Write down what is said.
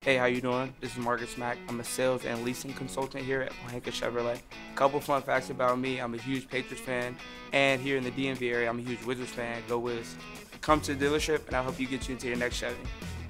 Hey, how you doing? This is Mack. I'm a sales and leasing consultant here at Pohanka Chevrolet. Couple fun facts about me: I'm a huge Patriots fan, and here in the DMV area, I'm a huge Wizards fan. Go Wiz! Come to the dealership, and I'll help you get you into your next Chevy.